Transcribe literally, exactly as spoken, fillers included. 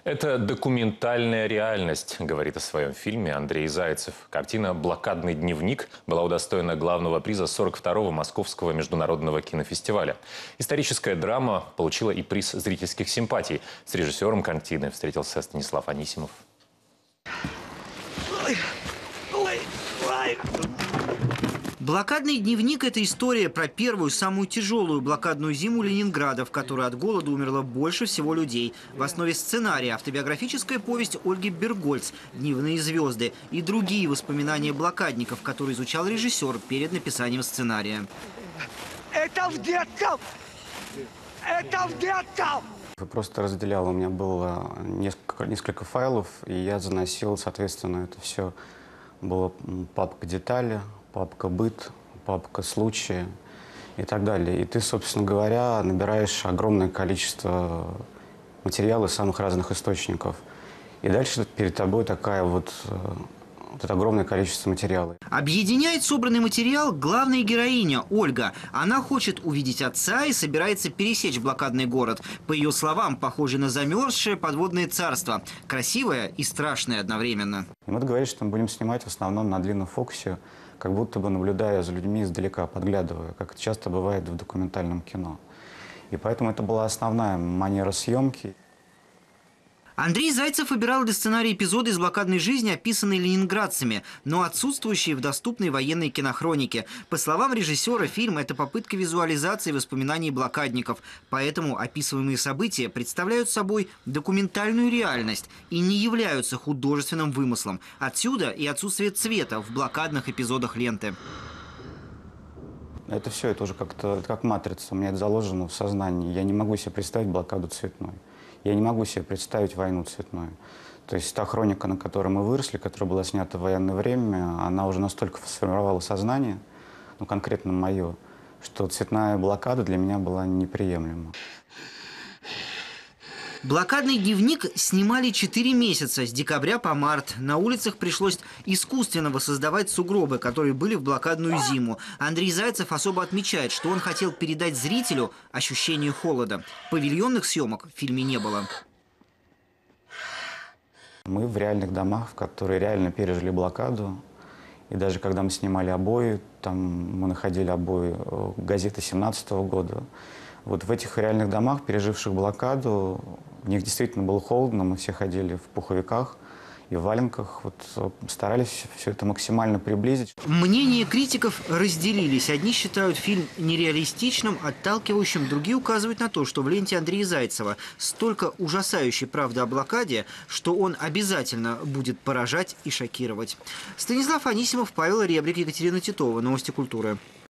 Это документальная реальность, говорит о своем фильме Андрей Зайцев. Картина «Блокадный дневник» была удостоена главного приза сорок второго Московского международного кинофестиваля. Историческая драма получила и приз зрительских симпатий. С режиссером картины встретился Станислав Анисимов. «Блокадный дневник» – это история про первую, самую тяжелую блокадную зиму Ленинграда, в которой от голода умерло больше всего людей. В основе сценария автобиографическая повесть Ольги Бергольц «Дневные звезды» и другие воспоминания блокадников, которые изучал режиссер перед написанием сценария. Это в детском! Это в детском! Я просто разделял, у меня было несколько, несколько файлов, и я заносил, соответственно, это все было папка «Детали», папка «Быт», папка «Случаи» и так далее. И ты, собственно говоря, набираешь огромное количество материала из самых разных источников. И дальше перед тобой такая вот, вот это огромное количество материала. Объединяет собранный материал главная героиня Ольга. Она хочет увидеть отца и собирается пересечь блокадный город. По ее словам, похоже на замерзшее подводное царство. Красивое и страшное одновременно. И мы договорились, что мы будем снимать в основном на длинном фокусе, как будто бы наблюдая за людьми издалека, подглядывая, как это часто бывает в документальном кино. И поэтому это была основная манера съемки. Андрей Зайцев выбирал для сценария эпизоды из блокадной жизни, описанные ленинградцами, но отсутствующие в доступной военной кинохронике. По словам режиссера, фильм – это попытка визуализации воспоминаний блокадников. Поэтому описываемые события представляют собой документальную реальность и не являются художественным вымыслом. Отсюда и отсутствие цвета в блокадных эпизодах ленты. Это все, это уже как-то как матрица, у меня это заложено в сознании. Я не могу себе представить блокаду цветной. Я не могу себе представить войну цветную. То есть та хроника, на которой мы выросли, которая была снята в военное время, она уже настолько сформировала сознание, ну конкретно мое, что цветная блокада для меня была неприемлема. Блокадный дневник снимали четыре месяца, с декабря по март. На улицах пришлось искусственно воссоздавать сугробы, которые были в блокадную зиму. Андрей Зайцев особо отмечает, что он хотел передать зрителю ощущение холода. Павильонных съемок в фильме не было. Мы в реальных домах, которые реально пережили блокаду. И даже когда мы снимали обои, там мы находили обои газеты семнадцатого года. Вот в этих реальных домах, переживших блокаду, в них действительно было холодно, мы все ходили в пуховиках и в валенках. Вот старались все это максимально приблизить. Мнения критиков разделились. Одни считают фильм нереалистичным, отталкивающим, другие указывают на то, что в ленте Андрея Зайцева столько ужасающей правды о блокаде, что он обязательно будет поражать и шокировать. Станислав Анисимов, Павел Ребрик, Екатерина Титова. Новости культуры.